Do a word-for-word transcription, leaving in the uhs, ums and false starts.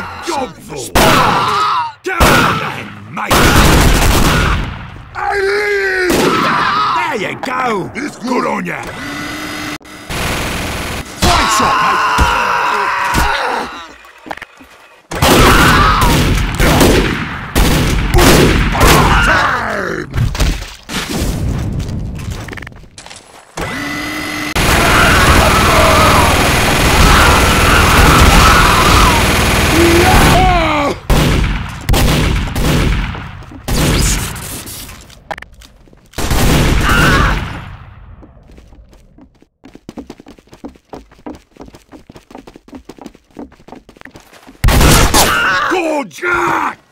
job for. Go on then, mate. There you go. It's good on ya. Fine shot, mate. Good Jack!